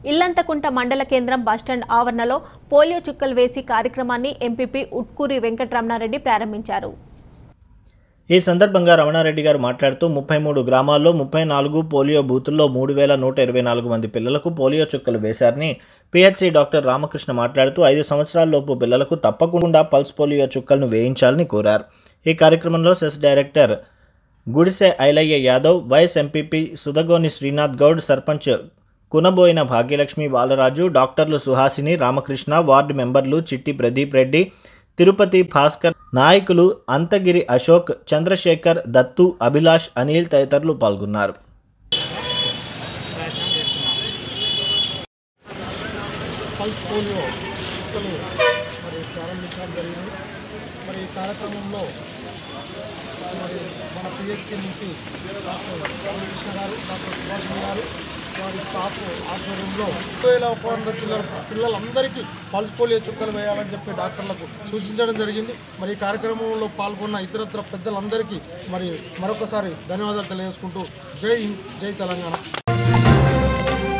ఇల్లంతకుంట మండల కేంద్రం బస్టాండ్ ఆవరణలో పోలియో చుక్కలు వేసి కార్యక్రమాన్ని ఎంపీపీ ఉట్కూరి వెంకటరమణారెడ్డి ప్రారంభించారు. ఈ సందర్భంగా రమణారెడ్డి గారు మాట్లాడుతూ 33 గ్రామాల్లో 34 పోలియో బూతుల్లో 3124 మంది పిల్లలకు పోలియో చుక్కలు వేశారని పిహెచ్సి డాక్టర్ రామకృష్ణ మాట్లాడుతూ 5 సంవత్సరాలలోపు పిల్లలకు తప్పకుండా పల్స్ పోలియో చుక్కలను వేయించాలని కోరారు. ఈ కార్యక్రమంలో CESS director Gudise Ailaiah Yadav, vice MPP Sudagoni Srinath Goud, sarpanch Kunaboina Bhagyalakshmi Balaraju, డాక్టర్లు సుహాసిని, రామకృష్ణ, వార్డు మెంబర్లు చిట్టి ప్రదీప్ రెడ్డి, తిరుపతి భాస్కర్, నాయకులు అంతగిరి అశోక్, చంద్రశేఖర్, దత్తు, అభిలాష్, అనిల్ తదితరులు పాల్గొన్నారు. పల్స్ పోలియో చుక్కలు ప్రారంభించడం జరిగింది. ఈ కార్యక్రమంలో మన పిహెచ్సి నుంచి డాక్టర్ రామకృష్ణ గారు, డాక్టర్ సుభాషిణి గారు, వారి స్టాఫ్ ఆధ్వర్యంలో 2100 చిల్లర పిల్లలందరికీ పల్స్ పోలియో చుక్కలు వేయాలని చెప్పి డాక్టర్లకు సూచించడం జరిగింది. ఈ కార్యక్రమంలో పాల్గొన్న ఇతరత్ర పెద్దలందరికీ మరొకసారి ధన్యవాదాలు తెలియజేసుకుంటూ జై హింద్, జై తెలంగాణ.